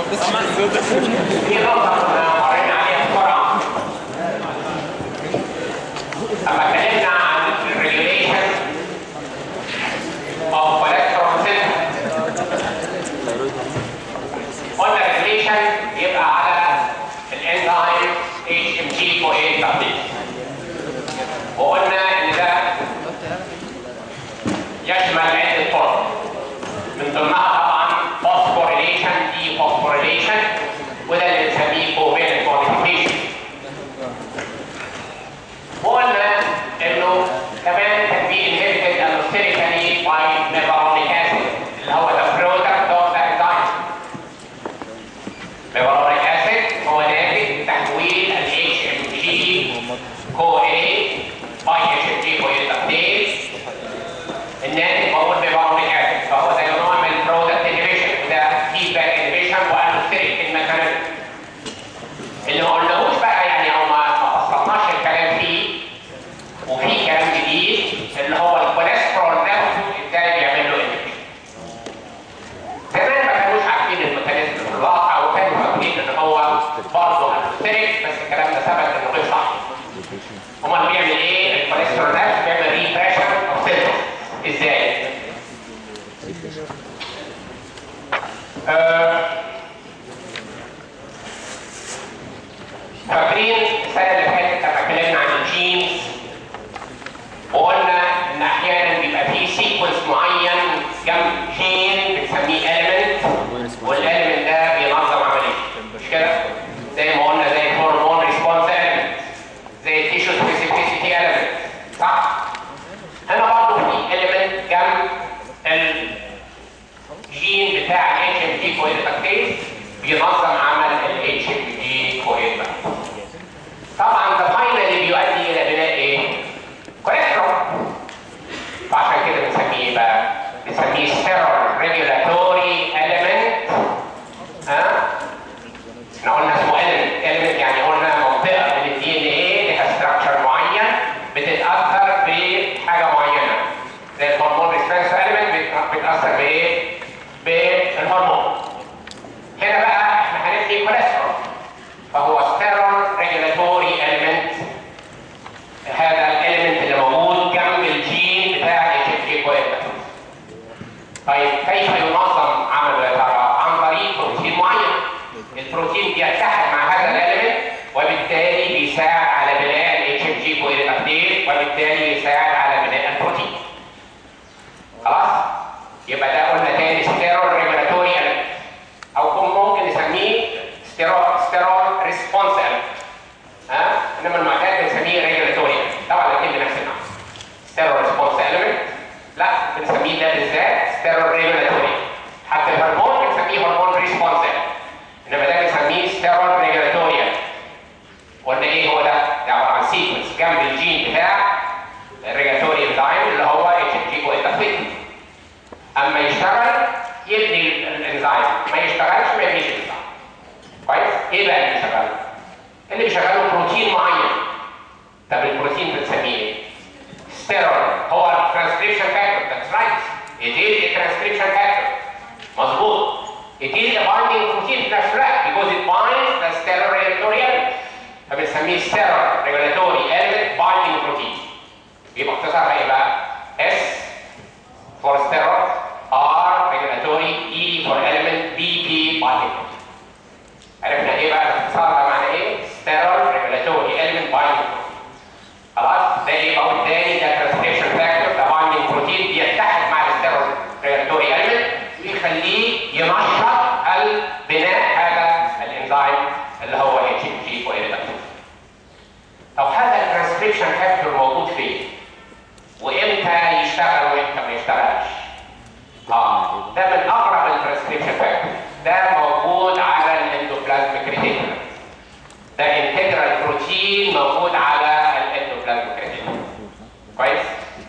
في نقطة كنا قرينا عليها بسرعة لما اتكلمنا عن الريجوليشن أو كوليسترول سيستم. قلنا الريجوليشن يبقى على الانزيم HMG-CoA تابليت، وقلنا إن ده يشمل عدة طرق من ضمنها طبعا فوسفوريليشن، دي فوسفوريليشن، وده اللي بنسميه كوفالنت موديفيكيشن. وقلنا انه كمان كان في انهبيتد الوستيريكالي باي ميبارونيك اسيد اللي هو ذا برودكت اوف ذا انزيم. ميبارونيك اسيد هو ناتج تحويل ال HMG-CoA باي HMG-CoA تابليت. الناتج هو الميبارونيك اسيد، فهو ده نوع من البرودكت انهبيشن، وده فيدباك انهبيشن والوستيريك الميكانيزم. اللي ما قلناهوش بقى يعني او ما فصلناش الكلام فيه، وفي كلام جديد اللي هو الكوليسترول نفسه ازاي بيعمل له انهبيشن. زمان ما كانوش عارفين الميكانيزم في الواقع، وكانوا فاكرين ان هو برضه الوستيريك، بس الكلام ده ثبت انه غير صح. امال بيعمل ايه؟ الكوليسترول نفسه بيعمل ريبريشن اوف سيلز. ازاي؟ فاكرين السنه اللي فاتت لما اتكلمنا عن الجينز وقلنا ان احيانا بيبقى فيه سيكونس معين جنب جين بنسميه element، والاليمنت ده بينظم عمليه، مش كده؟ زي ما قلنا زي الهرمون ريسبونس element، زي التيشو سبيسيفيسيتي element، صح؟ هنا برضه في element جنب الجين بتاع ال HMG-CoA تابليت بينظم عمل ال HMG-CoA. طبعا ده فاينلي بيؤدي الى بناء ايه؟ كوليسترول. فعشان كده بنسميه ايه بقى؟ بنسميه ستيرول ريجولاتوري اليمنت. احنا قلنا اسمه اليمنت يعني قلنا منطقه من الدي ان ايه لها ستراكشر معين بتتاثر بحاجه معينه، زي الهرمون ريسبونس اليمنت بتتاثر بايه؟ بالهرمون. هنا بقى احنا هندي كوليسترول، فهو ستيرول ريجولاتوري اليمنت. هذا الاليمنت اللي موجود جنب الجين بتاع HMG-CoA. طيب كيف ينظم عمله يا ترى؟ عن طريق بروتين معين. البروتين بيتحد مع هذا الاليمنت وبالتالي بيساعد على بناء ال HMG-CoA تابليت، وبالتالي يساعد على بناء البروتين. خلاص؟ يبقى ده قلنا تاني ستيرول ريجولاتوري اليمنت، او ممكن نسميه ستيرول ريسبونس اليمنت. انما المعتاد بنسميه ريجولاتوري. طبعا الاثنين بنفس المعنى. ستيرول ريسبونس اليمنت لا بنسميه ده بالذات ستيرول ريجولاتوري. حتى الهرمون بنسميه هرمون ريسبونس اليمنت، انما ده بنسميه ستيرول ريجولاتوري. قلنا ايه هو ده؟ ده عباره عن سيكونس جنب الجين بتاع الريجولاتوري انزيم اللي هو HMG-CoA تابليت. اما يشتغل يبني الانزيم، ما يشتغلش ما يبنيش الانزيم. كويس؟ ايه بقى اللي بيشغله؟ اللي بيشغله بروتين معين. طب البروتين بنسميه ايه؟ ستيرول. هو الترانسكريبشن فاكتور. ذاتس رايت. It is a transcription factor. مظبوط. It is a binding protein في نفس الوقت because it binds the sterol regulatory element. فبنسميه sterol regulatory element binding protein. يبقى اختصارها ايه بقى؟ S for sterol، R regulatory، E for element، BP binding protein. عرفنا ايه بقى الاختصار ده معنى ايه؟ ستيرول ريجولاتوري اليمنت بايندينج بروتين. خلاص؟ ده يبقى قدامي ده ترانسكريبشن فاكتور، ده بايندينج بروتين بيتحد مع الستيرول ريجولاتوري اليمنت ويخليه ينشط بناء هذا الانزيم اللي هو HMG-CoA. طب هذا الترانسكريبشن فاكتور موجود فين؟ وامتى يشتغل وامتى ما يشتغلش؟ ده من اقرب الترانسكريبشن فاكتور. ده موجود على الاندوبلازميك ريتيكولم. ده انتجرال بروتين موجود على الاندوبلازميك ريتيكولم. كويس؟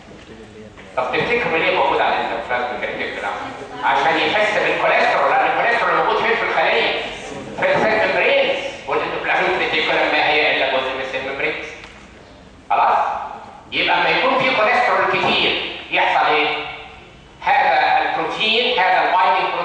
طب تفتكروا ليه موجود على الاندوبلازميك ريتيكولم؟ عشان يحس بالكوليسترول، لان الكوليسترول موجود فين في الخليه؟ في السيل ميمبرينز، والاندوبلازميك ريتيكولم ما هي الا جزء من السيل ميمبرينز. خلاص؟ يبقى لما يكون في كوليسترول كتير يحصل ايه؟ هذا البروتين، هذا البايندينج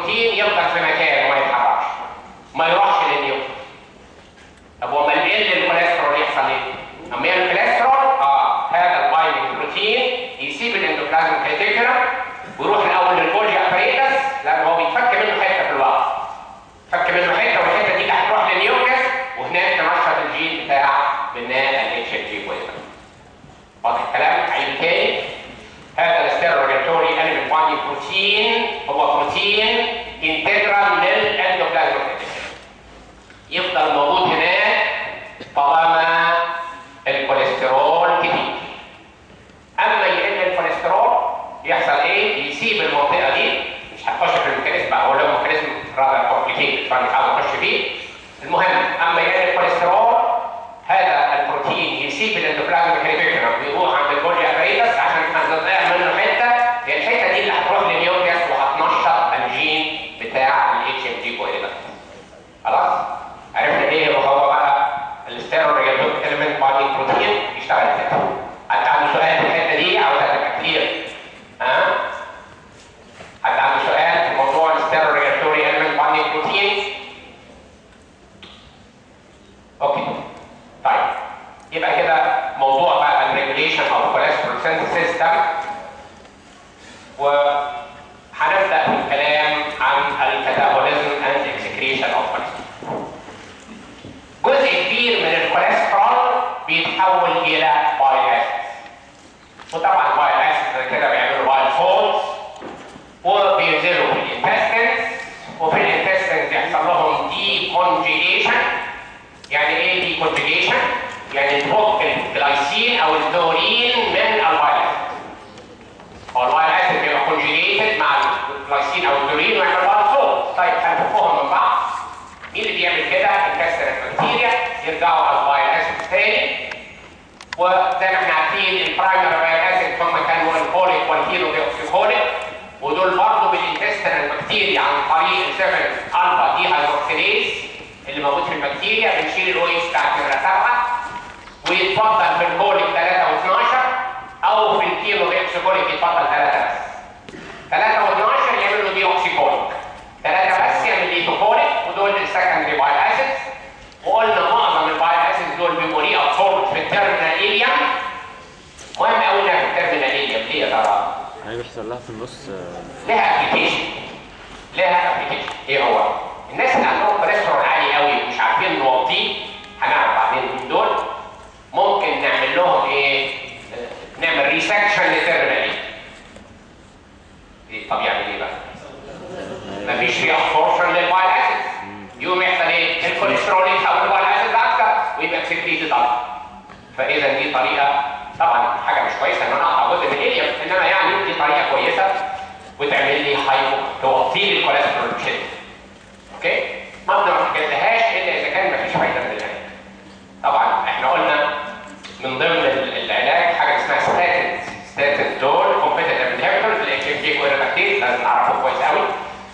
يفضل موجود هناك طالما الكوليسترول كتير. اما يقل الكوليسترول يحصل ايه؟ يسيب المنطقه دي. مش هتخش في الميكانيزم بقى، هو له ميكانيزم رادر كومبليكيتد فانا مش عاوز اخش فيه. المهم اما يقل الكوليسترول هذا البروتين يسيب الاندوبلازميك ريتيكولم ويروح عند الجولجي اباريتس عشان هنضيع منه حته، هي الحته دي اللي هتروح للنيوكليوس وهتنشط الجين بتاع الاتش ام جي كويلر. خلاص؟ عرفنا ايه هو بقى الستيرو ريجولاتوري اليمنت بايندينج بروتين بيشتغل كده. حد عنده سؤال في الحته دي او تبقى كتير؟ ها؟ حد عنده سؤال في موضوع الستيرو ريجولاتوري اليمنت بايندينج بروتين؟ اوكي. طيب يبقى كده موضوع بقى الريجوليشن اوف كوليسترول سينثيسيس ده، وهنبدا بالكلام عن الكاتابوليزم اند اكسكريشن اوف كوليسترول. جزء كبير من الكوليسترول بيتحول الى بايل اسيدز، وطبعا البايل اسيدز كده بيعملوا بايل فولز وبينزلوا في الانتستينز، وفي الانتستينز يحصل لهم دي كونجيجيشن. يعني ايه دي كونجيجيشن؟ يعني نفك الجلايسين او التورين من البايل اسيد. هو البايل اسيد بيبقى كونجيجيتد مع الجلايسين او التورين ويعمل بايل فولز. طيب هنفكهم من بعض. مين اللي بيعمل كده؟ الكاستر البكتيريا، يرجعوا على البايل اسيد تاني. وزي ما احنا عارفين البرايمري بايل اسيد هم كانوا الكوليك والهيرو ديوكسيكوليك، ودول برضه بالانتستين البكتيريا عن طريق ال 7 الفا دي هيدروكسيليز اللي موجود في البكتيريا. بنشيل الاو اتش بتاعت نمره 7 ويتفضل في الكوليك 3 و12، او في الهيرو ديوكسيكوليك يتفضل 3 بس. 3 و12 يعملوا ديوكسيكوليك، 3 بس يعمل ليتوكوليك، ودول السكندري بايل اسيدز. وقلنا معظم البايل اسيدز دول بيبقوا ري ابسوربد في التيرمينال اليم. مهم قوي انها في التيرمينال اليم. ليه يا ترى؟ يعني بيحصل لها في النص لها ابلكيشن. ايه هو؟ الناس اللي عندهم كوليسترول عالي قوي ومش عارفين نوطيه، هنعرف بعدين من دول، ممكن نعمل لهم ايه؟ نعمل ريسكشن للتيرمينال اليم. طب يعمل ايه بقى؟ مفيش ري ابسوربشن للبايل اسيدز، يقوم يحصل ايه؟ الكوليسترول يتحول لبايل اسيدز اكتر ويبقى اكسكريتد اكتر. فاذا دي طريقه، طبعا حاجه مش كويسه ان انا اقطع جزء من الاليم، انما يعني دي طريقه كويسه وتعمل لي هايبو، توطي لي الكوليسترول بشده. اوكي؟ ما بنحكيلهاش الا اذا كان مفيش فايده من العلاج. طبعا احنا قلنا من ضمن العلاج حاجه اسمها ستاتينز دول كومبيتيتيف انهبيتورز للاتش ام جي كويرباكتيز، لازم نعرفه كويس قوي.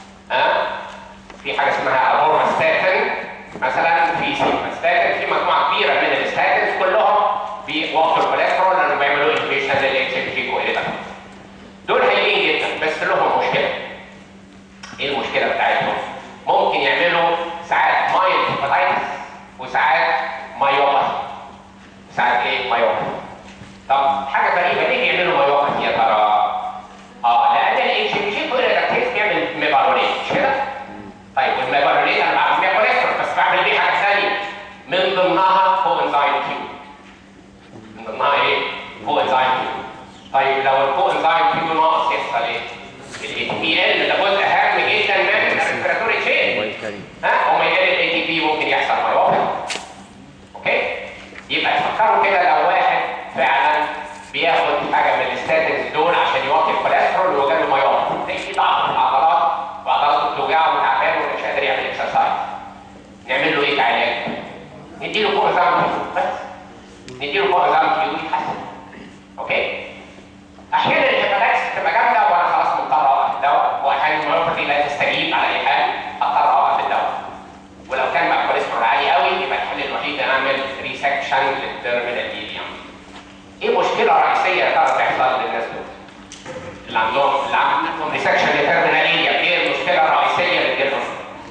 في حاجه اسمها اورماستاتين مثلا، في سيماستاتين، في مجموعه كبيره من الستاتينز كلهم بيوطوا الكوليسترول لانه بيعملوا انفليشن للاتش ام جي كويرباكتيز. دول هايلين جدا بس لهم مشكله. ايه المشكله بتاعتهم؟ ممكن يعملوا ساعات مايلد هيباتايتس وساعات مايوباثي. ساعات ايه؟ مايوباثي. طب حاجه غريبه، ليه بيعملوا مايوباثي يا ترى؟ لان الاتش ام جي كويرباكتيز بيعمل ميبارونيت، مش كده؟ طيب والميبارونيت انا بعمل بيها كوليسترول بس بعمل بيه حاجه ثانيه من ضمنها كوانزايم كيو. من ضمنها ايه؟ كوانزايم كيو. طيب لو الكوانزايم كيو ناقص يحصل ايه؟ الاي تي بي ال، ده جزء هام جدا من الريسبيراتوري تشين. وما يقل الاي تي بي ممكن يحصل مايوباثي. اوكي؟ يبقى تفكروا كده لو واحد فعلا بياخد حاجه من الستاتينز دول عشان يوطي الكوليسترول وجاله مايوباثي، تلاقي في ضعف في العضلات وعضلاته بتوجعه وتعبان ومش قادر يعمل اكسرسايز. نعمل له ايه كعلاج؟ نديله كورزام كيو بس. نديله كورزام كيو يتحسن. اوكي؟ احيانا الهيباتايتس بتبقى جامده وانا خلاص مضطر اوقف الدواء، واحيانا الميوباثي لا تستجيب على اي حال اضطر اوقف الدواء. ولو كان بقى الكوليسترول عالي قوي يبقى الحل الوحيد ان اعمل ريسكشن للتيرمينال اليم. ايه مشكله رئيسيه يا ترى تحصل للناس دول؟ اللي عندهم ريسكشن للتيرمينال اليم، ايه المشكله الرئيسيه اللي تجيلهم؟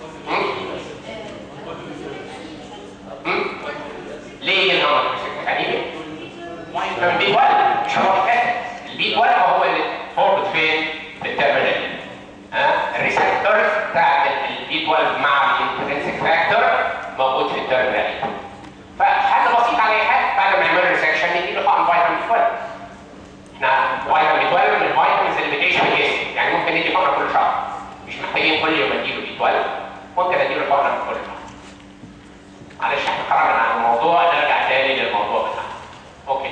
ليه ينهار ريسكشن؟ يعني من بي 1 مش هو كده. البي 1 هو اللي فورد فين؟ في التيرمينال. الريسبتورز بتاعت البي 12 مع الانترنسيك فاكتور موجود في التيرمينال. فحل بسيط على اي حد بعد ما نعمل ريسكشن نديله حقن فيتامين 12. احنا فيتامين 12 من الفيتامينز اللي بتعيش في الجسم، يعني ممكن ندي حقنه كل شهر، مش محتاجين كل يوم نديله بي 12، ممكن نديله حقنه كل شهر. معلش احنا خرجنا عن الموضوع، نرجع تاني للموضوع بتاعنا. اوكي.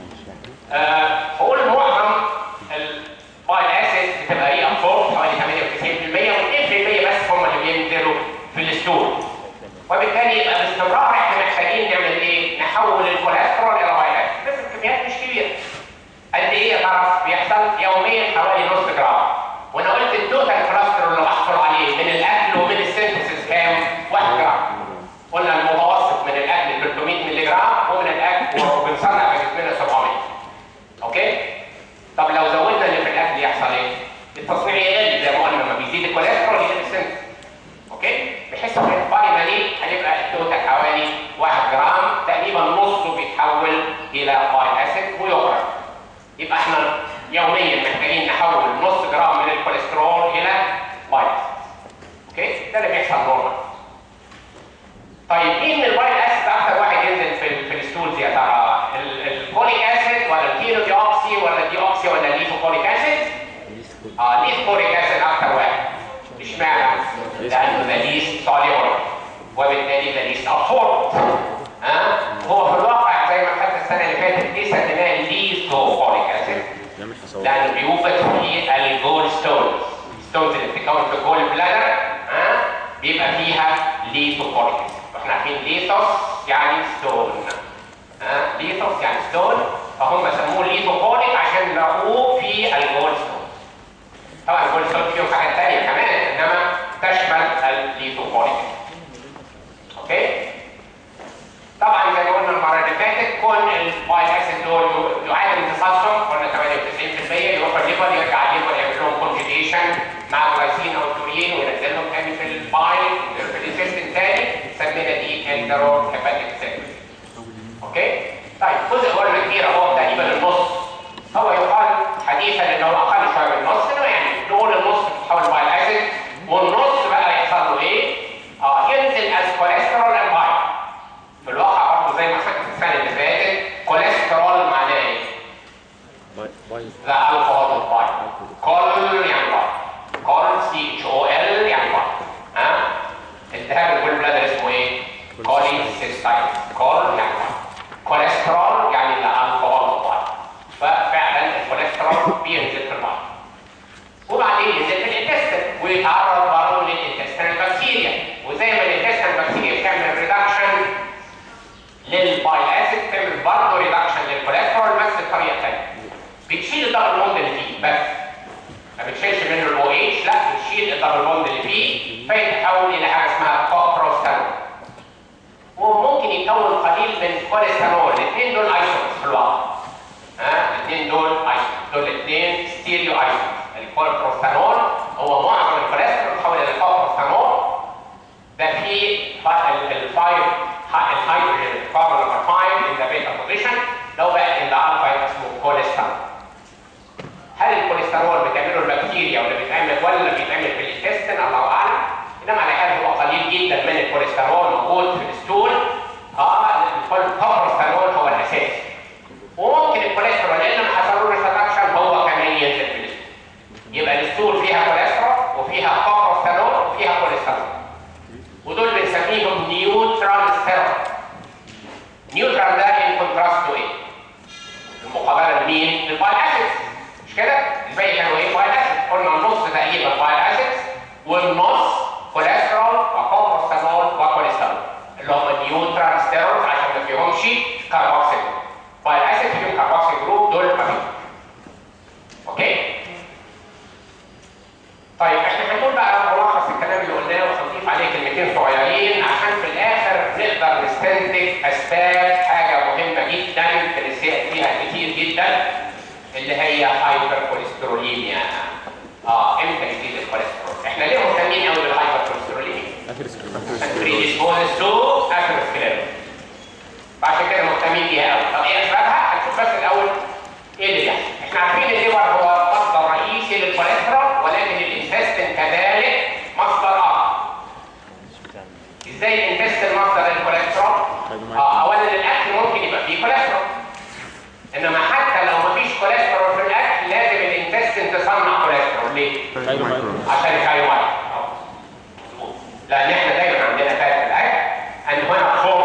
بقول معظم البايل اسيد بتبقى ري ابسورب حوالي 98% و2% بس هم اللي بينزلوا في الستول. وبالتالي يبقى باستمرار احنا محتاجين نعمل ايه؟ نحول الكوليسترول الى بايل اسيد، بس الكميات مش كبيره. قد ايه يا ترى؟ بيحصل يوميا حوالي نص جرام. وانا قلت التوتال كوليسترول اللي بحصل عليه من الاكل ومن السينثيسيس كام؟ 1 جرام. قلنا المتوسط من الاكل 300 مللي جرام ومن الاكل وبنصنع في جسمنا 700. اوكي؟ طب لو زودنا اللي في الاكل يحصل ايه؟ التصنيع يقل زي ما قلنا، لما بيزيد الكوليسترول يقل السينثيسيس. اوكي؟ بحيث ان فاينالي هيبقى التوتال حوالي 1 جرام، تقريبا نصه بيتحول الى بايل اسيد ويخرج. يبقى احنا يوميا محتاجين نحول نص جرام من الكوليسترول الى بايل اسيد. اوكي؟ ده اللي بيحصل نورمال. طيب مين من البايل اسيد اكثر واحد ينزل في الستولز يا ترى؟ الكوليك اسيد ولا الكينو دي اوكسي ولا الدي اوكسي ولا الليثوكوليك اسيد؟ الليثوكوليك اسيد اكثر واحد. اشمعنى؟ لانه ذا ليست سوليبل وبالتالي ذا ليست ابسورب. هو في الواقع زي ما خدت السنه اللي فاتت دي سميناه الليثوكوليك اسيد لانه بيوجد في الجول ستونز. الستونز اللي بتتكون في الجول بلادر بيبقى فيها ليثوكوليك اسيد. واحنا عارفين ليثوس يعني ستون. ليثوس يعني ستون، فهم سموه ليثوكوليك عشان لقوه في الجول ستون. طبعا الجول ستون فيهم حاجات ثانيه كمان انما تشمل الليثوكوليك. اوكي؟ طبعا زي ما قلنا المره اللي فاتت كون البايل اسيد دول يعادل امتصاصهم، قلنا 98% يروح الليفر، يرجع الليفر يعمل لهم كونجيجيشن مع الجلايسين او التورين وينزلهم تاني في البايل في الانتستين تاني، سمينا دي انترو هيباتيك سيل. اوكي؟ طيب جزء هو الكبير اهو تقريبا النص. هو يقال حديثا ان هو اقل شويه من النص، انه يعني نقول النص بتتحول بايل اسيد والنص بقى يحصل له ايه؟ ينزل از كوليسترول اند بايل. في الواقع برضه زي ما خدت السنه اللي فاتت كوليسترول معناه ايه؟ ذا الكحول بايل. كول يعني بايل. كول سي اتش او ال يعني بايل. التهاب الجول بلادر اسمه ايه؟ كوليسيستايت. كول يعني بايل. كوليسترول يعني ذا الكحول بايل. ففعلا الكوليسترول بينزل في البايل. وبعدين ينزل في الانتستين ويتعرض برضه للانتستينال بكتيريا، وزي ما الانتستينال بكتيريا بتعمل ريدكشن للبايل اسيد تعمل برضه ريدكشن للكوليسترول بس بطريقه ثانيه. بتشيل الدبل بوند اللي فيه بس. ما بتشيلش منه الاو اتش، لا بتشيل الدبل بوند اللي فيه فيتحول الى حاجه اسمها كوبروستانول. وممكن يكون قليل من كوليسترول، الاثنين دول ايسومرز في الواقع. الاثنين دول ايسومرز، دول الاثنين ستيريو ايسومرز. الكوبروستانول هو معظم الكوليسترول بيتحول الى الكوبروستانول. ده فيه الهيدروجين كاربون نمبر 5 in the beta position، لو بقى in the alpha يبقى اسمه كوليسترول. هل الكوليسترول بتعمله البكتيريا ولا بيتعمل في الانتستين؟ الله اعلم. انما على حال هو قليل جدا من الكوليسترول موجود في الستول. الكوبروستانول هو الاساس. وممكن الكوليسترول لان ما حصلوش ريدكشن هو كمان ينزل في الستول. يبقى الستول فيها كوليسترول وفيها كوبروستانول وفيها كوليسترول. ودول بنسميهم نيوترال ستيرويد. نيوترال ده ان كونتراست تو ايه؟ المقابله لمين؟ للبايل اسيدز. مش كده؟ الباقي كانوا ايه؟ بايل اسيد. قلنا النص تقريبا بايل اسيدز والنص كوليسترول وكوبروستانول وكوليسترول اللي هم نيوترال ستيرويد عشان ما فيهمش كاربوكسيل جروب. بايل اسيد فيهم كاربوكسيل جروب، دول ما فيهم. اوكي؟ طيب احنا هنقول بقى ملخص الكلام اللي قلناه وهنضيف عليه كلمتين صغيرين عشان في الاخر نقدر نستنتج اسباب حاجه مهمه جدا بنسال فيها كتير جدا اللي هي هايبر كوليستروليميا. امتى يزيد الكوليسترول؟ احنا ليه مهتمين قوي بالهايبر كوليستروليميا؟ بريديسبوزز تو اثيروسكليروز. عشان كده مهتمين بيها قوي. طب ايه اسبابها؟ هنشوف بس الاول ايه اللي بيحصل. احنا عارفين ان الليفر هو مصدر رئيسي للكوليسترول ولكن الانتستين كذلك مصدر اخر. ازاي الانتستين مصدر للكوليسترول؟ اولا الاكل ممكن يبقى فيه كوليسترول. انما حتى لو ما فيش كوليسترول في الاكل لازم الانتستين تصنع كوليسترول. ليه؟ عشان الكايومايت. لان احنا دايما عندنا فات في الاكل ان هنا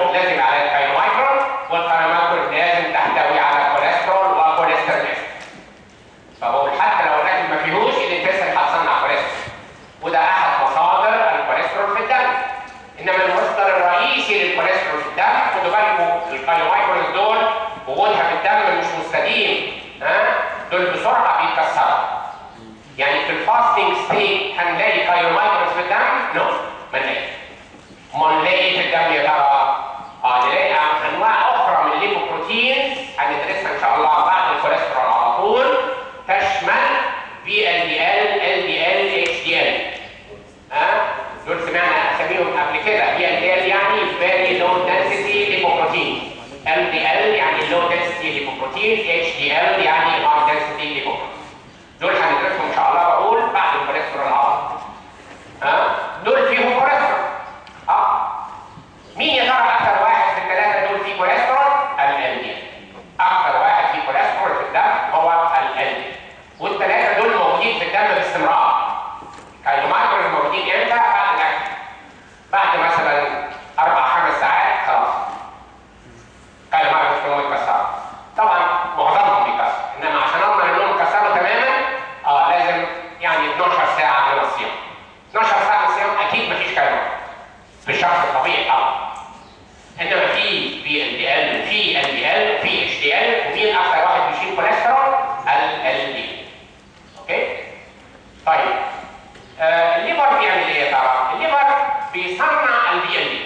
انما المصدر الرئيسي للكوليسترول في الدم، خدوا بالكم الكايومايكرونز دول وجودها في الدم مش مستديم، دول بسرعه بيتكسروا. يعني في الفاستنج ستيت هنلاقي كايومايكرونز في الدم؟ نو، ما نلاقيش. ما نلاقي في الدم يا ترى؟ نلاقي انواع اخرى من الليبوبروتينز هندرسها ان شاء الله بعد الكوليسترول على طول، تشمل VLDL LDL HDL. دول سمعنا اساميهم قبل كده. VLDL يعني very low density lipoprotein، LDL يعني low density lipoprotein، HDL يعني high density lipoprotein. دول هندرسهم ان شاء الله بقول بعد الكوليسترول على طول. دول فيهم كوليسترول. مين يا ترى اكثر واحد في الثلاثه دول فيه كوليسترول؟ LDL. اكثر واحد فيه كوليسترول في الدم هو LDL، والثلاثه دول موجودين في الدم باستمرار. الكايلومايكرونز موجودين امتى؟ بعد الاكل. بعد مثلا 4-5 ساعات خلاص الكايلومايكرونز كلهم يتكسروا. طبعا معظمهم بيتكسر، انما عشان اضمن انهم يتكسروا تماما لازم يعني 12 ساعه من الصيام. 12 ساعه من الصيام اكيد مفيش كايلومايكرونز بالشخص الطبيعي انما في VLDL وفي LDL وفي HDL، ومين اكثر واحد بيشيل كوليسترول؟ LDL. اوكي؟ طيب الليفر بيعمل ايه يا ترى؟ الليفر بيصنع VLDL.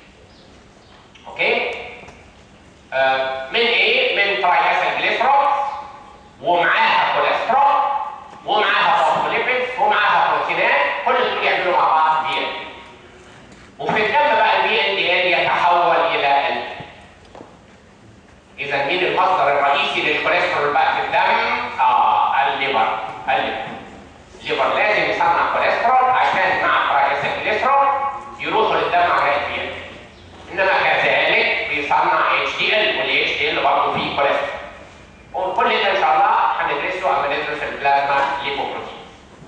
اوكي؟ من ايه؟ من تراياسيلجليسرول ومعاها كوليسترول ومعاها فوسفوليبيدز ومعاها بروتينات، كل دول يعملوا مع بعض VLDL. وفي الدم بقى VLDL يتحول الى LDL. اذا مين المصدر الرئيسي للكوليسترول بقى في الدم؟ الليفر. الليفر لازم يصنع كوليسترول عشان مع تراياسيلجليسرول يروحوا للدم عن طريق VLDL. انما كذلك بيصنع HDL، واللي HDL برضه فيه كوليسترول. وكل ده ان شاء الله هندرسه اما ندرس البلازما ليبوبروتين.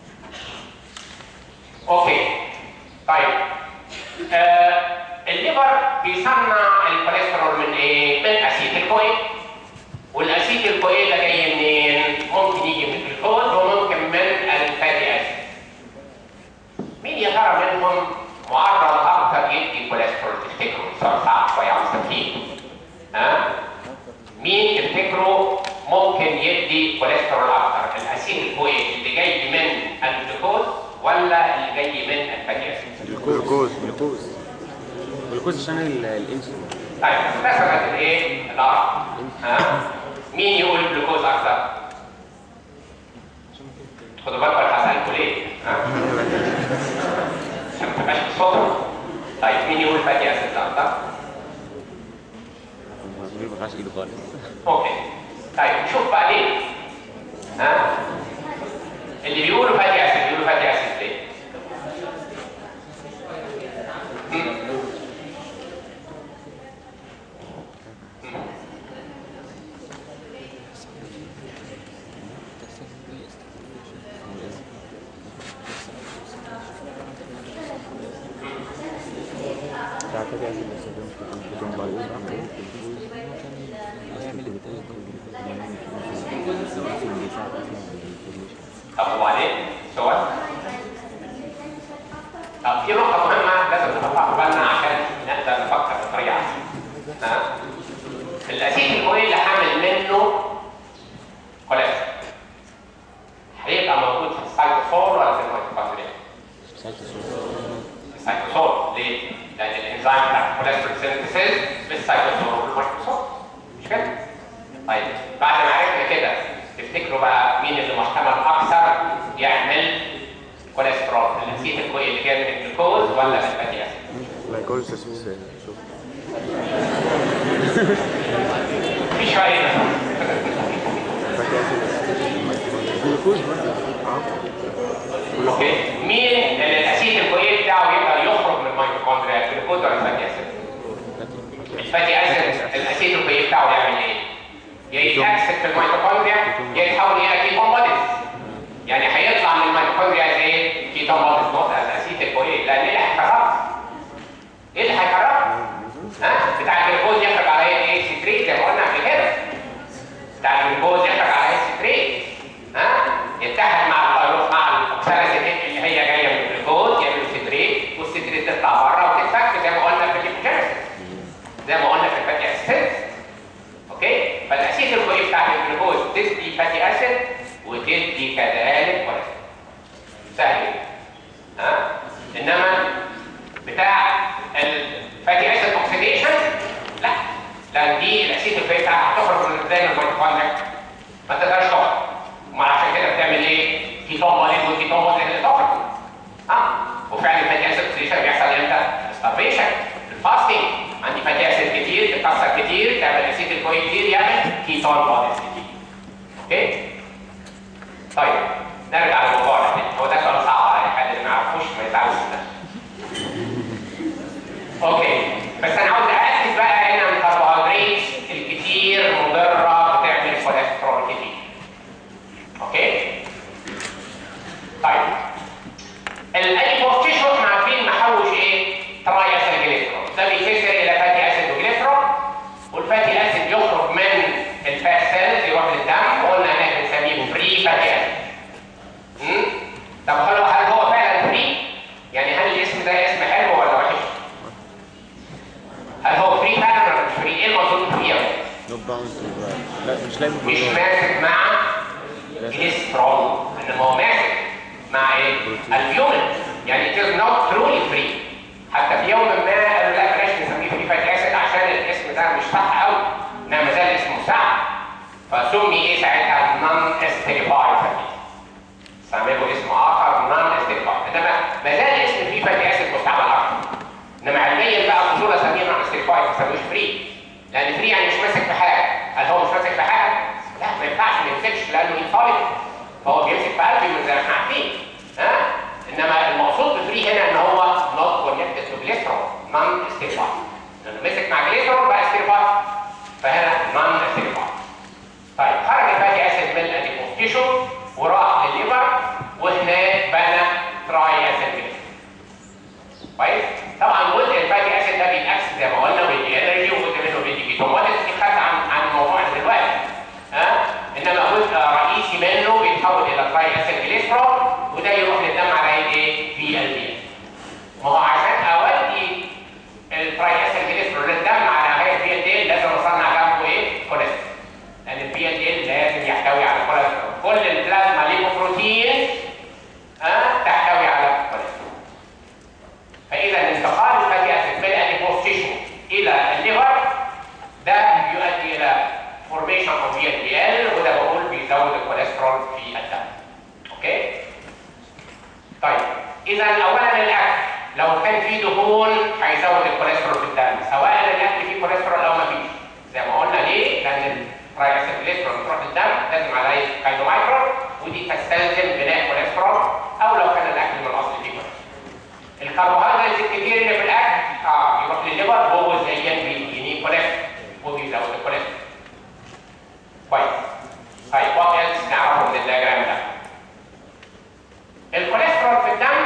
اوكي. طيب الليفر بيصنع الكوليسترول من ايه؟ من اسيتيل كوين. والاسيتيل كوين ده جاي منين؟ ممكن يجي من الجلوكوز وممكن من الفاتي اسيد. مين يا ترى منهم معرض اكتر يدي كوليسترول تفتكروا؟ سؤال صعب شويه على المستفيد. مين تفتكروا ممكن يدي كوليسترول اكتر؟ الاسيتيل كوين اللي جاي من الجلوكوز ولا اللي جاي من الفاتي اسيد؟ جلوكوز عشان الانسولين. طيب مثلا الايه؟ الارض. مين يقول جلوكوز اكثر؟ خدوا بالكم انا هسالكم ليه؟ عشان ما تبقاش بالصدفه. طيب مين يقول فاتي اسيد اكثر؟ ما بيرفعش ايده خالص. اوكي. طيب نشوف بقى ليه؟ اللي بيقولوا فاتي اسيد بيقولوا فاتي اسيد ليه؟ طب وبعدين سؤال؟ طب في نقطة مهمة لازم نحطها في بالنا عشان نقدر نفكر بطريقة أحسن. الأسيتيل كوين اللي حامل منه كوليسترول هيبقى موجود في السيتوسول ولا في الميتوكوندريا؟ السيتوسول. ليه؟ لأن الإنزيم بتاع الكوليسترول سينثيسيس بالسيتوسول والميتوكوندريا. مش كده؟ طيب بعد ما عرفنا كده تفتكروا بقى مين اللي محتمل اكثر يعمل كوليسترول؟ الاسيتيل كوين اللي جاي من الجلوكوز ولا من الفاتي اسيد؟ الجلوكوز. شوف مفيش فايده. الفاتي اسيد الجلوكوز. اوكي. مين اللي الاسيتيل كوين بتاعه يقدر يخرج من الميتوكوندريا؟ الجلوكوز ولا الفاتي اسيد؟ الفاتي اسيد الاسيتيل كوين بتاعه يعمل ايه؟ يا يتأكسد في الميتوكوندريا يا يتحول الى كيتون بوديز. يعني هيطلع من الميتوكوندريا زي كيتون بوديز نوت اسيتيل كوين. لان ايه اللي هيكررها؟ ايه اللي هيكررها؟ بتاع الجلوكوز يخرج على ايه؟ ستريت زي ما قلنا قبل كده. بتاع الجلوكوز يخرج على ستريت. يتحد مع الاوكساليك اللي هي جايه من الجلوكوز يعملوا ستريت، والستريت تطلع بره وتتفك فاتي اسيد وتدي كذلك كوليسترول. سهل. انما بتاع الفاتي اسيد اوكسيديشن لا، لان دي الاسيد الفاتي هتخرج من زي ما الميتوكوندريا ما تقدرش تخرج. امال عشان كده بتعمل ايه؟ كيتون موليد وكيتون موليد اللي تخرج. وفعلا الفاتي اسيد اوكسيديشن بيحصل امتى؟ ستارفيشن، الفاستنج. عندي فاتي اسيد كتير تتكسر كتير تعمل اسيد الكوي كتير يعمل كيتون موليد كتير. اوكي؟ طيب نرجع للموضوع ده. هو ده سؤال صعب على حد اللي ما يعرفوش ما يزعلش منه. اوكي بس انا عاوز اركز بقى هنا من الكربوهيدرات الكتير مضره بتعمل كوليسترول كتير. اوكي؟ طيب الاديبوز تيشو احنا عارفين محوش ايه؟ تراي اسيد جليسرول، ده بيكسر الى فاتي اسيد وجليسرول، والفاتي اسيد يخرج من الفات سيلز يروح للدم، وقلنا هناك بنسميه فري فاتي اسيد. طب هل هو فعلا فري؟ يعني هل الاسم ده اسم حلو ولا وحش؟ هل هو فري فعلا ولا مش فري؟ ايه المقصود فري؟ لا مش لازم مش ماسك مع جليسرول، انما هو ماسك مع ايه؟ البيومن. يعني it is not truly free. حتى في يوم ما قالوا لا بلاش نسميه فري فاتي اسيد عشان الاسم ده مش صح قوي، انما ما زال اسمه صح. فسمي ايه ساعتها؟ نون استيريفايد فاتي. استعملوا اسم اخر نون استيريفايد، انما ما زال اسم فري فاتي اسيد مستعمل اكتر. انما علميا بقى اصول اسميه نون استيريفايد ما تسموش فري. لان فري يعني مش ماسك في حاجه. هل هو مش ماسك في حاجه؟ لا ما ينفعش ما يمسكش لانه انفاليبل. فهو بيمسك في قلبي زي ما احنا عارفين. انما المقصود بفري هنا ان هو نوت كونكتد تو جليسرول نون استيريفايد. لانه مسك مع جليسرول بقى استيريفايد. فهنا نون استيريفايد. طيب خرج الفاتي اسيد من الاديبوز تيشو وراح للليفر وهناك بنى تراي اسيد جليسرول. كويس؟ طبعا جزء الفاتي اسيد ده بيتاكسد زي ما قلنا وبيدي انرجي وجزء منه بيدي كيتون. وده خدت عن الموضوع ده دلوقتي. انما جزء رئيسي منه بيتحول الى تراي اسيد جليسرول وده يروح للدم على ايه؟ في ال دي. ما هو عشان اودي التراي اسيد جليسرول للدم على هيئه في ال دي لازم اصنع جنبه ايه؟ كوليسترول. لان البي ال دي لازم يحتوي على كوليسترول. كل البلازما ليبوبروتين تحتوي على كوليسترول. فاذا انتقال الفاتي اسيد من الاديبوز تيشو الى الليفر ده يؤدي الى فورميشن اوف في ال دي ال، وده بقول بيزود الكوليسترول في الدم. اوكي؟ طيب اذا اولا الاكل لو كان فيه دهون هيزود الكوليسترول في الدم، سواء الاكل فيه كوليسترول او ما فيش. زي ما قلنا ليه؟ لان التراي اسيد جليسرول بتروح للدم لازم عليه كاينومايكرون ودي تستلزم بناء كوليسترول، او لو كان الاكل من الاصل فيه كوليسترول. الكربوهيدرات الكتير اللي في الاكل يروح للليفر هو زيا بيديني كوليسترول وبيزود الكوليسترول. كويس. طيب وات ايلس نعرفه من الدياجرام ده؟ الكوليسترول في الدم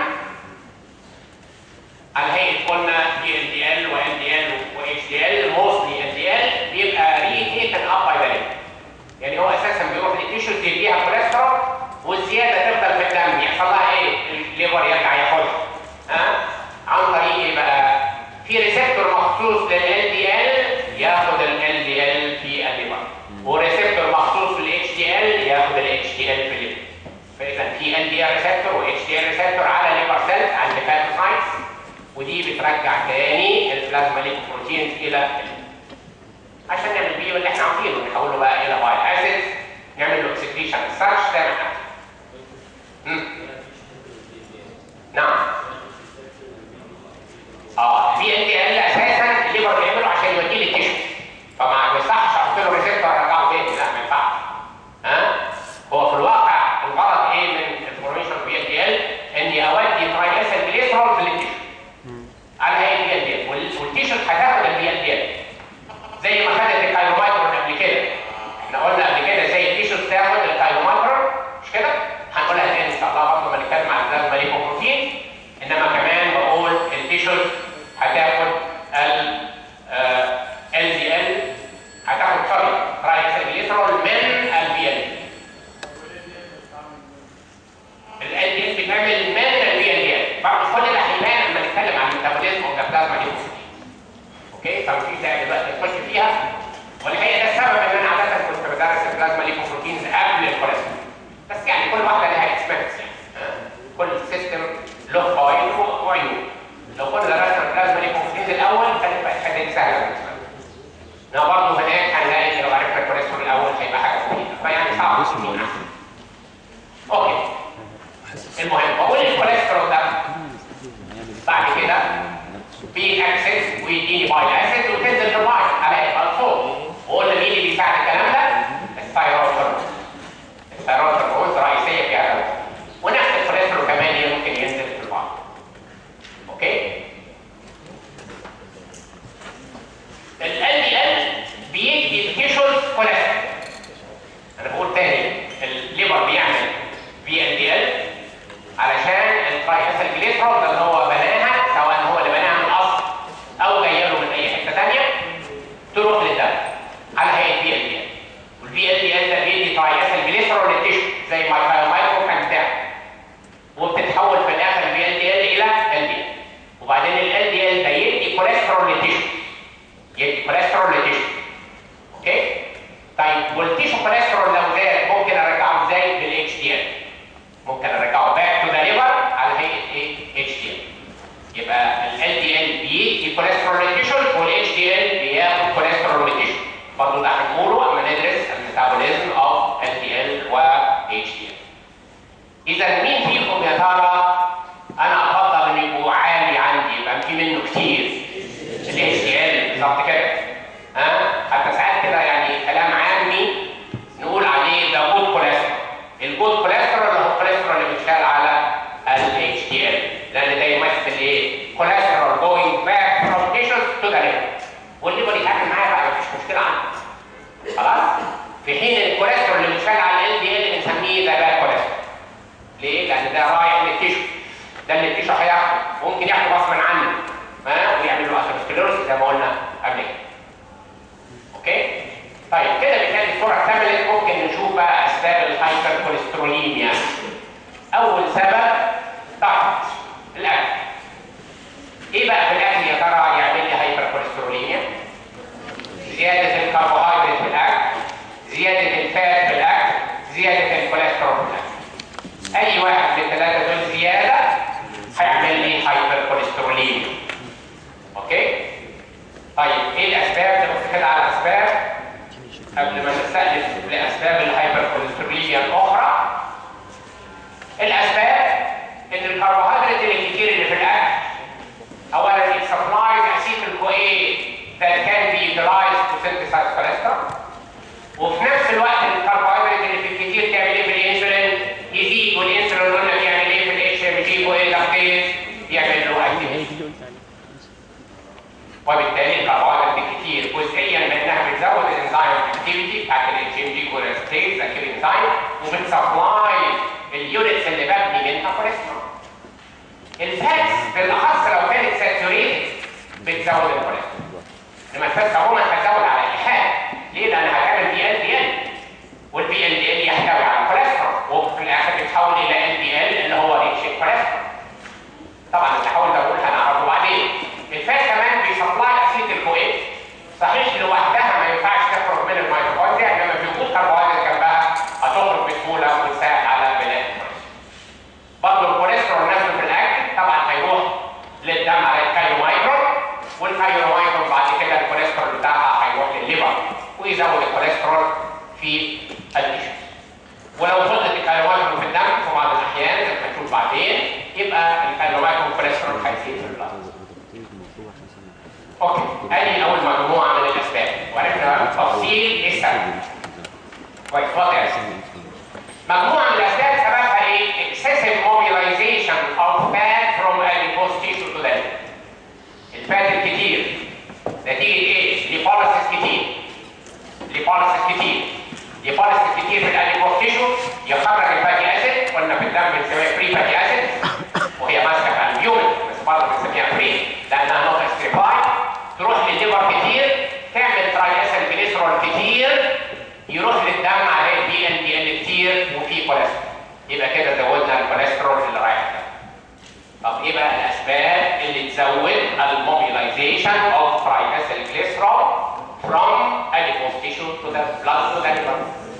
على هيئه قلنا دي ال دي ال وال دي ال واتش دي ال، موستلي ال دي ال بيبقى ريتيكن اب باي ذا ليفر. يعني هو اساسا بيروح للتيشوز تديها كوليسترول والزياده تفضل في الدم، يحصل لها ايه؟ الليفر يرجع ياخدها. عن طريق ايه بقى؟ في ريسبتور مخصوص لل دي ال ياخد ال دي ال في الليفر، وريسبتور مخصوص للاتش دي ال ياخد الاتش دي ال في الليفر. فاذا في ال دي ال ريسبتور واتش دي ال ريسبتور على ليفر سيلز عند الهيباتوسايتس، ودي بترجع تاني البلازما ليكوبروتينز الى الليفر عشان نعمل بيه اللي احنا عاوزينه، نحوله بقى الى بايل اسيد، نعمل له اكسكريشن ستارش زي ما احنا عاوزين. نعم. البي ان دي ال اساسا الليفر بيعمله عشان يوديه للتيشو، فما يصحش احط له ريسبتور ارجعه تاني، لا ما ينفعش. هو في الواقع الغرض ايه من الفورميشن بي ان دي ال؟ اني اودي تراي اسيد جليسرول في التيشو على هيئه بي ان دي ال، والتيشو هتاخد البي ان دي ال زي ما خدت الكايرومايكرون قبل كده. احنا قلنا قبل كده زي التيشو تاخد الكايرومايكرون مش كده؟ هنقولها تاني ان شاء الله برضه لما نتكلم عن البلازما ليكوبروتين. انما كمان بقول التيشو هتاخد ال دي ال، هتاخد تراي اسيد جليسرول من البي ال. ال دي ال بتعمل من البي ال دي ال، برضه كل ده هيبان لما نتكلم عن الميتابوليزم اوف ذا بلازما ليكوبروتين. اوكي؟ فمفيش داعي دلوقتي نخش فيها، والحقيقه ده السبب ان انا عاده كنت بدرس البلازما ليكوبروتينز قبل الكوليسترول. بس يعني كل واحده لها اكسبيرتس يعني. كل سيستم له فوائد وعيوب. لو كنا درسنا البلازما ليكوبروتينز الاول كانت بقت حاجه سهله بالنسبه لنا. انما برضه هناك هنلاقي لو عرفنا الكوليسترول الاول هيبقى حاجه مفيده، فيعني صعب تكون احسن. اوكي. المهم بقول الكوليسترول ده بعد كده في اكسس ويديني بايل اسيد وتنزل في المايه على الفوق. وقلنا مين اللي بيساعد الكلام ده؟ الثايرويد هرمون. الثايرويد هرمون رئيسيه في هذا الوقت. ونفس الكوليسترول كمان ممكن ينزل في المايه. اوكي؟ ال LDL بيدي تيشوز كوليسترول. انا بقول تاني الليبر بيعمل VLDL علشان التراياسل جليسرول ده اللي هو بناها، سواء هو اللي بناها من الاصل او جايه له من اي حته ثانيه، تروح للدم على هيئه VLDL. والVLDL ده بيدي تراياسل جليسرول للتيشو زي ما الكايومايكرو كان بتاعه. وبتتحول في الاخر VLDL الى LDL. وبعدين ال LDL ده يدي كوليسترول للتيشو. يدي كوليسترول للتيشو. اوكي؟ طيب والتيشو كوليسترول لو زاد ممكن ارجعه ازاي؟ بالHDL. ممكن ارجعه باك تو ذا ليفر على هيئه ايه؟ HDL. يبقى ال LDL بيدي كوليسترول للتيشوز والHDL بياخد كوليسترول للتيشو. برضه ده هنقوله اما ندرس الميتابوليزم اوف LDL و HDL. اذا مين فيكم يا ترى انا افضل انه يبقوا عالي عندي يبقى في منه كتير؟ ال HDL بالظبط كده. حتى ساعات كده يعني كلام عامي نقول عليه ده جود كوليسترول. الجود كوليسترول اللي هو الكوليسترول اللي بيتشال على ال HDL، لان ده يمثل ايه؟ كوليسترول going back from tissues to the liver. والليفر يتعامل معاه بقى مفيش مشكله عنده. خلاص؟ في حين الكوليسترول اللي بيتشال على ال LDL بنسميه ده باد كوليسترول. ليه؟ لان ده رايح للتيشو. ده اللي التيشو هياخده، ممكن ياخده غصب عنه. ويعمل له اثيروسكليروسيس زي ما قلنا قبل كده. اوكي؟ طيب كده بالتالي الصوره اكتملت. ممكن نشوف بقى اسباب الهايبر كوليستروليميا. اول سبب ضغط الاكل. ايه بقى في الاكل يا ترى يعمل لي هايبر كوليستروليميا؟ زياده الكربوهيدرات في الاكل، زياده الفات في الاكل، زياده الكوليسترول في الاكل. اي واحد من الثلاثه دول زياده هيعمل لي هايبر كوليستروليميا. اوكي؟ طيب ايه الاسباب؟ نبص كده على الاسباب قبل ما نستأنف لاسباب الهايبر كوليستروليميا الاخرى. الاسباب ان الكربوهيدرات الكتير اللي في الاكل اولا it supplies acetyl-CoA that can be utilized to synthesize cholesterol. وفي نفس الوقت الكربوهيدرات اللي في الكتير تعمل ايه في الانسولين؟ يزيد. والانسولين قلنا بيعمل ايه في الHMG-CoA لاكتيز؟ يعمل له اكتيفيشن. وبالتالي الكربوهيدرات الكتير جزئيا منها بتزود الانزيم اكتيفيتي بتاعت الHMG-CoA لاكتيز اكتيف انزيم وبتسبلاي اليونتس اللي ببني منها كوليسترول. الفاتس بالاخص لو كانت ساتوريتد بتزود الكوليسترول. انما الفاتس عموما هتزود على اي حاجه. ليه؟ لان هتعمل VLDL والVLDL يحتوي على الكوليسترول وفي الاخر بيتحول الى LDL اللي هو ريتش الكوليسترول. طبعا التحول ده بقول هنعرفه بعدين. الفات كمان بيسبلاي acetyl-CoA. صحيح لوحدها ما ينفعش تخرج من الميتوكوندريا، انما في وجود كربوهيدرات جنبها هتخرج بسهوله وتساعد على بناء الكوليسترول. برضه الكوليسترول نفسه في الاكل طبعا هيروح للدم على الكايومايكرون، والكايومايكرون بعد كده الكوليسترول بتاعها هيروح للليفر ويزود الكوليسترول في التيشوز. ولو فضلت الكايومايكرون في الدم في بعض الاحيان زي ما هنشوف بعدين يبقى الكايومايكرون كوليسترول هيزيد في البلد. اوكي، ادي اول مجموعه من الاسباب وعرفنا تفصيل السبب. كويس، واضح. مجموعه من الاسباب سببها ايه؟ excessive mobilization of fat from adipose tissue to the liver. الفات الكتير نتيجه ايه؟ ليبوليسيس كتير. ليبوليسيس كتير في الاديبوس تيشو يخرج الفاتي اسيد. قلنا في الدم بنسميها فري فاتي اسيد وهي ماسكه على اليومن، بس برضه بنسميها فري لانها نوت استريفايد. تروح للليفر كتير تعمل تراياسل جليسرول كتير يروح للدم عليه VLDL كتير وفي كوليسترول. يبقى كده زودنا الكوليسترول اللي رايح ده. طب ايه بقى الاسباب اللي تزود الموبيلايزيشن اوف تراياسل جليسرول from adipose tissue to the blood to the liver.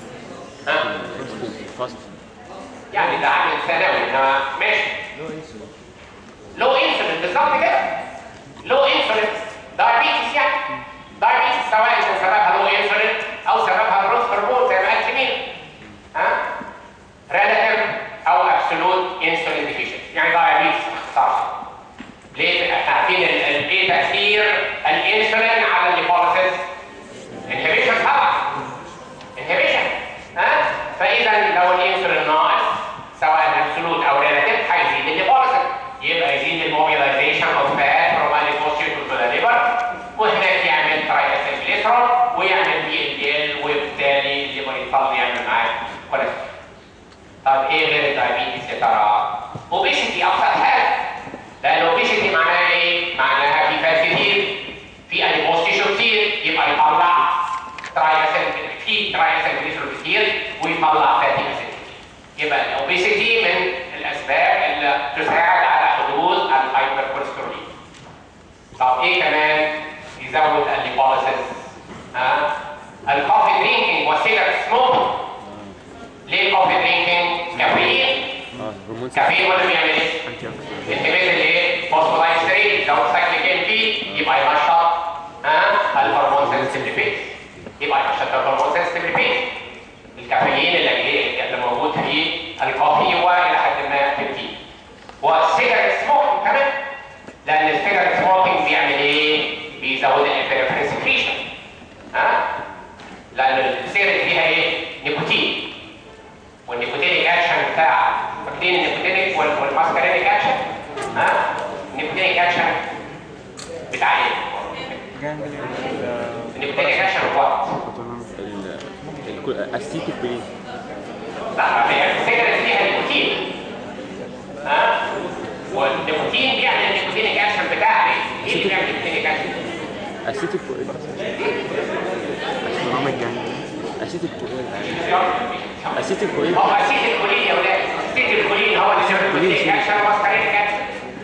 فاست يعني ده عامل ثانوي انما ماشي. لو انسولين بالظبط كده. لو انسولين دايابيتس يعني. دايابيتس سواء كان سببها لو انسولين او سببها جروث هرمون زي ما قال كمين. ريلاتيف او ابسولوت انسولين ديفيشنسي يعني دايابيتس باختصار. ليه؟ احنا عارفين ايه تاثير الانسولين على الليبوليسيس؟ انهبيشن طبعا. انهبيشن. فاذا لو الانسولين ناقص سواء ابسولوت او ريلاتيف هيزيد الليبوليسيس، يبقى يزيد الموبيلايزيشن اوف فات فروم adipose tissue to the liver، وهناك يعمل ترايسيكليسرول ويعمل VLDL وبالتالي الليبر يضطر يعمل معاه كوليسترول. طب ايه غير الدايابيتس يا ترى؟ اوبيسيتي ابسط حاجه. لان الاوبيسيتي معناها ايه؟ معناها في فات كتير، في adipose tissue كتير، يبقى يطلع ترايسيكليسرول كتير ويطلع فاتي اسيد. يبقى الاوبيسيتي من الاسباب اللي تساعد على حدوث الهايبركوليسترولين. طب ايه كمان يزود الليبوليسيس؟ الكوفي درينكينج والسيجارت سموكينج. ليه الكوفي درينكينج؟ كافيين. كافيين ولا بيعمل ايه؟ انهبيت الايه؟ فوسفودايستريت، يزود سايكليك ام بي، يبقى ينشط الهرمون سنسيتيف بيز. يبقى ينشط الهرمون سنسيتيف بيز. الكافيين اللي موجود في الكوفي والى حد ما في التي. والسيجارت سموكينج كمان، لان السيجارت سموكينج بيعمل ايه؟ بيزود الابريفرين سكريشن. لان السيجارت فيها ايه؟ نيكوتين. والنيكوتينيك اكشن بتاع فاكرين النيكوتينيك والماسكارينيك اكشن؟ النيكوتينيك اكشن بتاع ايه؟ النيكوتينيك اكشن هو الاسيتيكولين. لا هي السيجارت فيها نيكوتين. والنيكوتين بيعمل النيكوتينيك اكشن بتاعها ايه؟ ايه اللي بيعمل النيكوتينيك اكشن؟ اسيتيكولين. اسيتيكولين. هو اسيتيكولين يا ولاد. اسيتيكولين هو اللي بيعمل النيكوتينيك اكشن وماسكارينيك اكشن.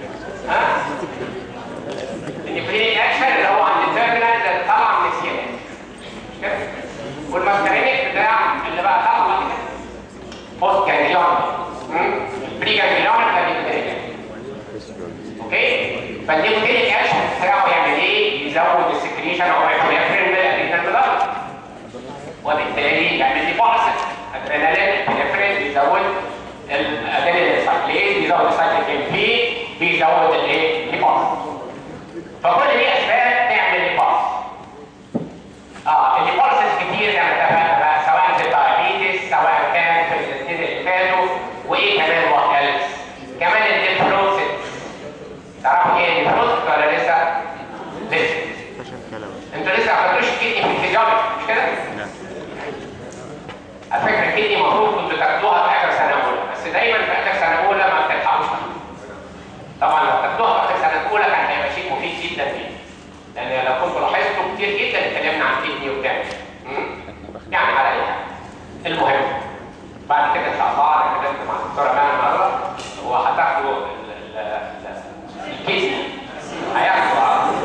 النيكوتينيك اكشن اللي هو عند التيرمينال اللي طالع من السيانات. مش كده؟ والماسكارينيك بتاع اللي بقى طالع بعد كده. بوست جانجليون. بري جانجليون ده نيكوتينيك. اوكي؟ فالنيكوتينيك اكشن بتاعه يعمل ايه؟ يزود السكريشن او الابريفرين من الادرينال بلاد. وبالتالي يعمل ليبوليسيس. ادرينالين الابريفرين بيزود الادرينال سايكليز، بيزود السايكليك ام بي، بيزود الايه؟ ليبوليسيس. فكل دي اسباب تعمل ليبوليسيس. الليبوليسيس كتير زي ما اتفقنا بقى، سواء في الدايابيتس سواء كان في الاثنين اللي فاتوا، وايه كمان وات كمان النيفروسيس. تعرفوا ايه النيفروسيس ولا لسه؟ لسه. انتوا لسه ما خدتوش الكدني في الفيزيولوجي مش كده؟ لا. على فكره الكدني المفروض كنتوا تاخدوها في اخر سنه اولى، بس دايما في اخر سنه اولى ما بتلحقوش. طبعا لو تاخدوها في اخر سنه اولى كان هيبقى شيء مفيد جدا فيه. لان لو كنتوا لاحظتوا كتير جدا اتكلمنا عن الكدني وبتاع. يعني على ايه؟ المهم بعد كده ان شاء الله انا اتكلمت مع الدكتوره مان مره وهتاخدوا الكدني هياخدوا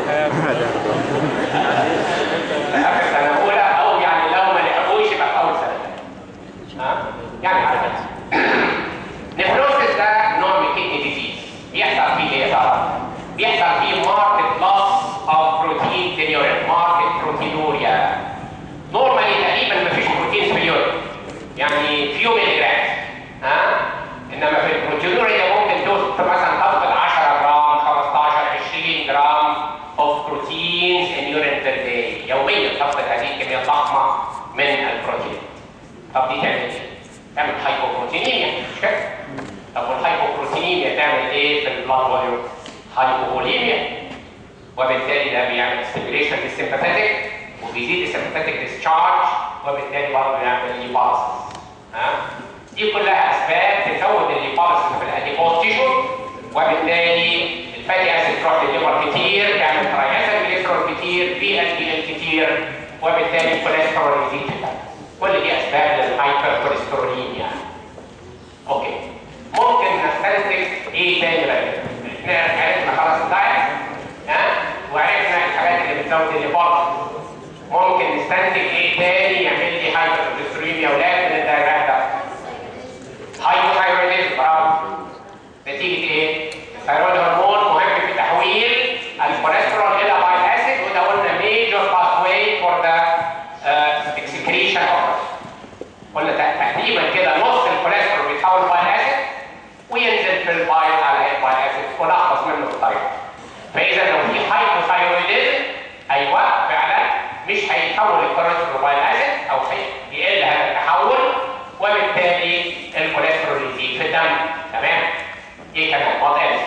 اخر سنه اولى، او يعني لو ما لحقوش يبقى في اول سنه. يعني على كده. نيفروسيس ده نوع من الكدني ديزيز. بيحصل فيه ايه يا ترى؟ بيحصل فيه ماركت لوس اوف بروتين في اليورين، ماركت بروتينوريا. نورمالي تقريبا ما فيش بروتين في اليورين، يعني فيو ملي جرام. انما في البروتينوريا ممكن توصل مثلا تفقد 10 جرام 15 20 جرام اوف بروتينز ان يورين بير داي. يوميا تفقد هذه الكميه الضخمه من البروتين. طب دي تعمل ايه؟ تعمل هايبوبروتينيميا مش كده؟ طب والهايبوبروتينيميا تعمل ايه في البلاد فوليوم؟ هايبوفوليميا. وبالتالي ده بيعمل ستيميوليشن للسيمباثيك وبيزيد السيمباثيك ديسشارج، وبالتالي برضه يعمل ليبوليسيس. دي كلها اسباب تزود الليبوليسيس في الاديبوز تيشو، وبالتالي الفاتي اسيد تروح للليبر كتير، تعمل ترايسيكليسرول كتير، VLDL كتير، وبالتالي الكوليسترول يزيد في الدم. كل دي اسباب للهايبركوليستروليميا. اوكي. ممكن نستنتج ايه تاني بقى؟ احنا عرفنا خلاص الدايت، وعرفنا الحاجات اللي بتزود الليبوليسيس. ممكن وبيستنتج ايه تاني يعمل لي هايبركوليستروليميا يا اولاد من الدايجرام ده؟ هايبوثايرويدزم. برافو. نتيجه ايه؟ الثيرويد هرمون مهم في تحويل الكوليسترول الى بايل اسيد، وده قلنا ميجور باثواي فور ذا اكسكريشن اوف. قلنا تقريبا كده نص الكوليسترول بيتحول لبايل اسيد وينزل في البايل على البايل اسيد ونحفظ منه الطريق. فاذا لو في هايبوثايرويدزم ايوه فعلا مش هيتحول الكوليسترول لبايل اسيد او هيقل هذا التحول، وبالتالي الكوليسترول يزيد في الدم. تمام؟ ايه كمان؟ واضح؟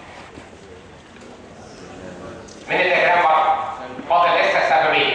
من الدياجرام برضه فاضل لسه سببين.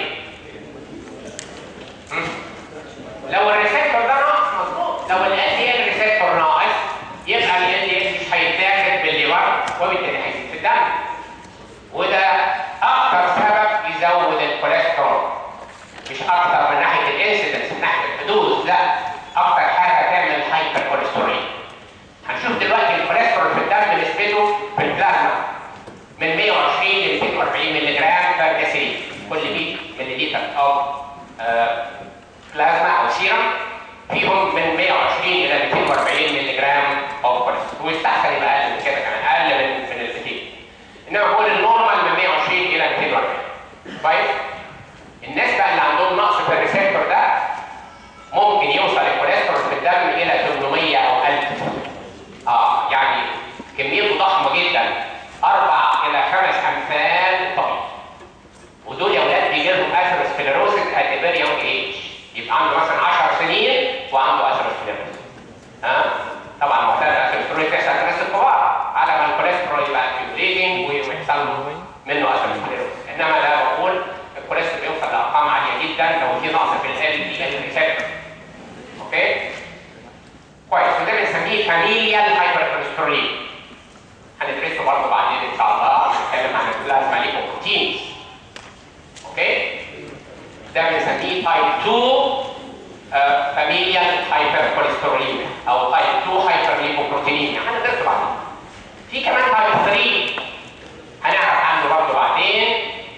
لو الريسبتور ده ناقص مظبوط، لو ال LDL ريسبتور ناقص يبقى ال LDL مش هيتاخد بالليفر وبالتالي هيزيد في الدم. وده اكتر سبب يزود الكوليسترول، مش اكتر من ناحيه الانسيدنس من ناحيه الحدوث، لا اكتر حاجه تعمل هايبر كوليسترول. هنشوف دلوقتي الكوليسترول في الدم نسبته في البلازما من 120 ل 240 مللي جرام بر ديسيليتر كل 100 مللي او بلازما او سيرم فيهم من 120 الى 240 مللي جرام او كوليسترول، ويستحسن يبقى اقل من كده كمان، اقل من ال 200. انما بقول النورمال من 120 الى 240. كويس؟ الناس بقى اللي عندهم نقص في الريسبتور ده ممكن يوصل الكوليسترول في الدم الى 800 او 1000. يعني كميته ضخمه جدا، 4 إلى 5 أمثال الطبيعي. ودول يا ولاد بيجي لهم اثيروسكليروسيس ات فيري يونج ايج، يبقى عنده مثلا 10 سنين وعنده اثيروسكليروسيس. طبعا معتاد الاثيروسكليروسيس يحصل في الناس الكبار على ما الكوليسترول يبقى اكيوميليتنج ويحصل منه اثيروسكليروسيس، انما ده بقول الكوليسترول بيوصل لارقام عاليه جدا لو في نقص في LDL ريسبتور. اوكي؟ كويس. وده بنسميه فاميليال هايبركوليستروليميا. هندرسه برضه بعدين ان شاء الله، هنتكلم عن البلازما ليكوبروتينز. اوكي؟ ده بنسميه تايب 2 فاميليال هايبركوليستروليميا او تايب 2 هايبر ليكوبروتينيميا، هندرسه بعدين. في كمان تايب 3 هنعرف عنه برضه بعدين،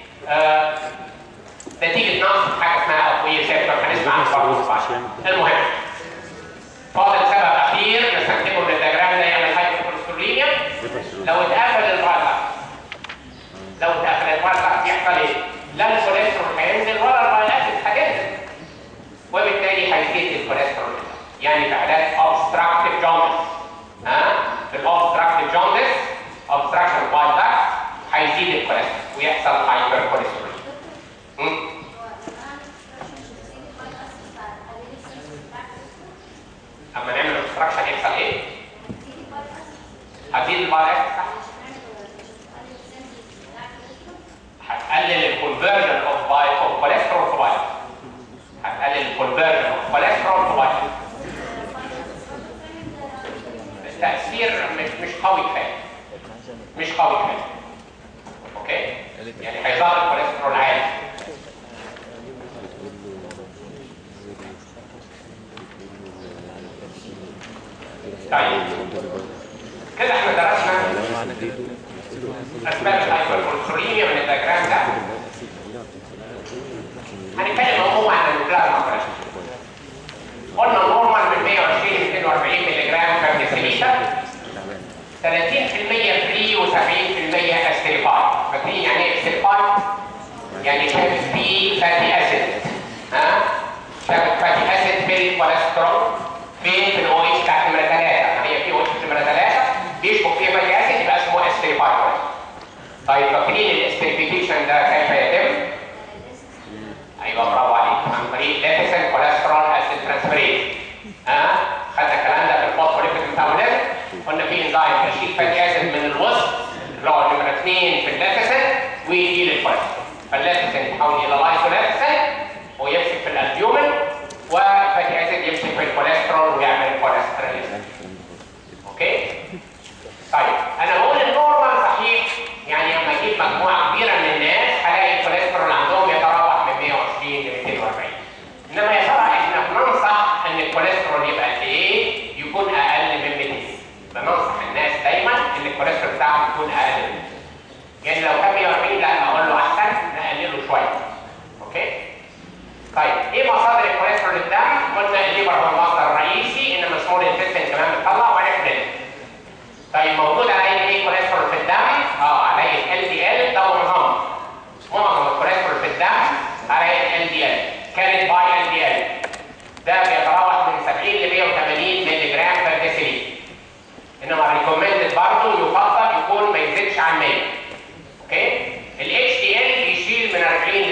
نتيجه نقص حاجه اسمها اقويه ريسبتور، هنسمع عنه برضه بعدين. المهم فاضل سبب اخير نستنتجه من الدياجرام ده يعمل هايبركوليستروليميا. لو اتقفل الفالف، لو اتقفل الفالف يحصل ايه؟ لا الكوليسترول هينزل ولا البايل اسيد هتنزل، وبالتالي هيزيد الكوليسترول. يعني في حالات obstructive jaundice، في الاوبستراكتيف جوندس obstruction بايل داكت هيزيد الكوليسترول ويحصل هايبركوليسترول. اما نعمل obstruction يحصل ايه؟ هتزيد البايل اسيد، صح؟ هتقلل الكونفرجن اوف كوليسترول في بايل، هتقلل الكونفرجن اوف كوليسترول في بايل. التأثير مش قوي كفايه، مش قوي كفايه. اوكي؟ يعني هيظهر الكوليسترول عالي. طيب كده احنا درسنا اسباب الهايبركوليستروليميا من الدياجرام ده. هنتكلم عموما عن البلازما كوليسترول. قلنا النورمال من 120 ل 240 مللي جرام بر ديسيليتر، 30% فري و70% استريفايد. فاكرين يعني ايه استريفايد؟ يعني شابك فيه فاتي اسيد. شابك فاتي اسيد في الكوليسترول فين؟ في الاو اتش بتاعت نمره 3. هي في او اتش نمره 3 بيشبك فيه فاتي اسيد يبقى اسمه استريفايد. طيب فاكرين الاستريفيكيشن ده كيف يتم؟ ايوه برافو عليك، عن طريق ليبيسين كوليسترول اسيد ترانسفيريز. خدنا الكلام ده في الفوسفوليبيد ميتابوليزم، قلنا في انزيم بيشيل فاتي اسيد من الوسط اللي هو نمره 2 في الليبيسين ويشيل الكوليسترول، فالليبيسين يتحول الى لايسوليبيسين ويمسك في الالبيومين، والفاتي اسيد يمسك في الكوليسترول ويعمل كوليسترول. اوكي؟ طيب انا بقول النورمال صحيح، يعني لما اجيب مجموعه كبيره من الناس هلاقي الكوليسترول عندهم يتراوح من 120 ل 240. انما يا ترى احنا بننصح ان الكوليسترول يبقى قد ايه؟ يكون اقل من 200. بننصح الناس دايما ان الكوليسترول بتاعهم يكون اقل من 200. يعني لو كان 140 لا اقول له احسن نقلله شويه. اوكي؟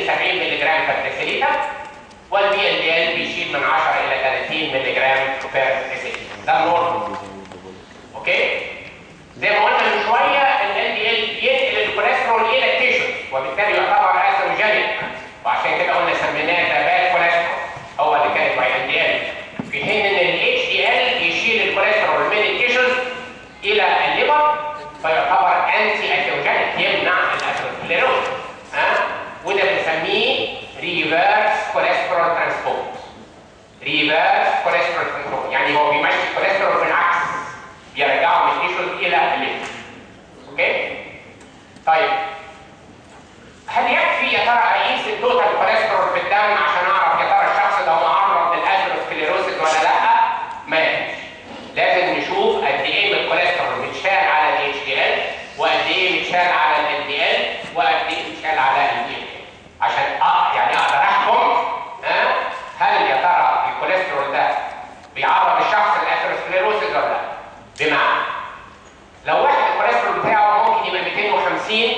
70 مللي جرام بير ديسيليتر، والبي ال دي ال بيشيل من 10 الى 30 مللي جرام بير ديسيليتر. ده النورمال. اوكي؟ زي ما قلنا من شويه ال دي ال ينقل الكوليسترول الى التيشوز وبالتالي يعتبر اثروجينيك، وعشان كده قلنا سميناه ده باد كوليسترول هو اللي كانت باي ال دي ال، في حين ان الاتش دي ال يشيل الكوليسترول من التيشوز الى الليبر فيعتبر انتي اثروجينيك، يمنع الاثيروسكليروز. وده بنسميه ريفيرس كوليسترول ترانسبورت. ريفيرس كوليسترول ترانسبورت يعني هو بيمشي الكوليسترول بالعكس، يرجعه من التيشوز الى الليبر. اوكي؟ طيب هل يكفي يا ترى اقيس التوتال كوليسترول في الدم عشان اعرف يا ترى الشخص ده معرض للاثيروسكليروسيس ولا لا؟ ما يكفيش. لازم نشوف قد ايه من الكوليسترول متشال على الاتش دي ال، وقد ايه متشال على ال دي ال، وقد ايه متشال على ال دي ال، عشان يعني اقدر احكم هل يا ترى الكوليسترول ده بيعرض الشخص للاثيروسكليروسيس ولا لا. بمعنى لو واحد الكوليسترول بتاعه ممكن يبقى 250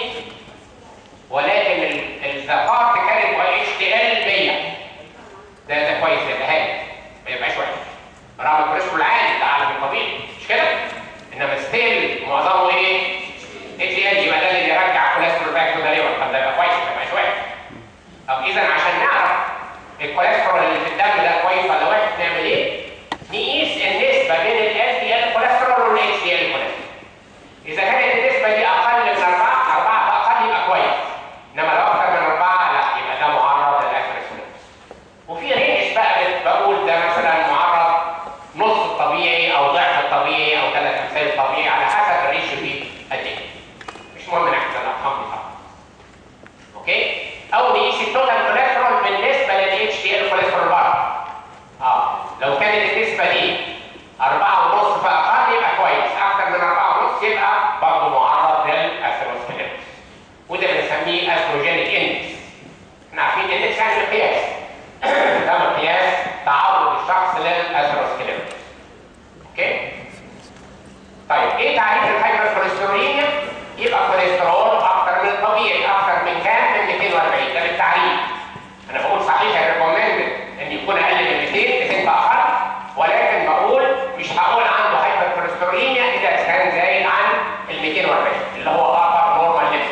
ولكن الزفارت كانت باي اتش دي ال 100، ده كويس، يبقى هايل ما يبقاش وحش رغم الكوليسترول عالي، ده اعلى من الطبيعي مش كده؟ انما ستيل معظمه ايه؟ اتش دي ال، يبقى ده اللي يرجع الكوليسترول باك تو ذا ليفر، طب ده يبقى كويس ما يبقاش وحش. طب اذا عشان نعرف الكوليسترول اللي في الدم ده كويس ولا وحش نعمل ايه؟ نقيس النسبه بين ال دي ال كوليسترول والاتش دي ال كوليسترول. اذا كانت النسبه دي اقل من 4 فاقل يبقى كويس، انما لو اكثر من 4 لا يبقى ده معرض للاثيروسكليروسيس. وفي رينج بقى بقول ده مثلا معرض نص الطبيعي او ضعف الطبيعي او 3 امثال الطبيعي على حسب الريشيو دي قد ايه. مش مهم نحسب الارقام دي طبعا. اوكي؟ او نقيس التوتال كوليسترول بالنسبه للاتش دي ال كوليسترول برضه. لو كانت النسبه دي 4.5 فاقل يبقى كويس، اكثر من 4.5 يبقى برضه معرض للاثيروسكليروسيس. وده بنسميه اثروجينيك اندكس. احنا عارفين اندكس يعني مقياس. ده مقياس تعرض الشخص للاثيروسكليروسيس. اوكي؟ طيب ايه تعريف الهايبركوليسترولينيا؟ يبقى كوليسترول اكثر من الطبيعي، اكثر من كام؟ من 240، ده بالتعريف. انا بقول صحيح الريكومندد ان يكون اقل من 200 فاقل، ولكن بقول مش هقول عنده هايبركوليسترولينيا اذا كان زايد عن ال 240 اللي هو upper normal limit.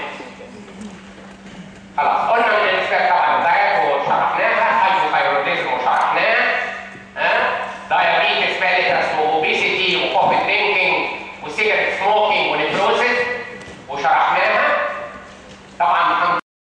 خلاص قلنا من الاسباب طبعا الدايت وشرحناها، هايبوثايروديزم وشرحناها، دايابيتس ماليتس واوبيسيتي وكوفي درينكينج وسيجرت سموك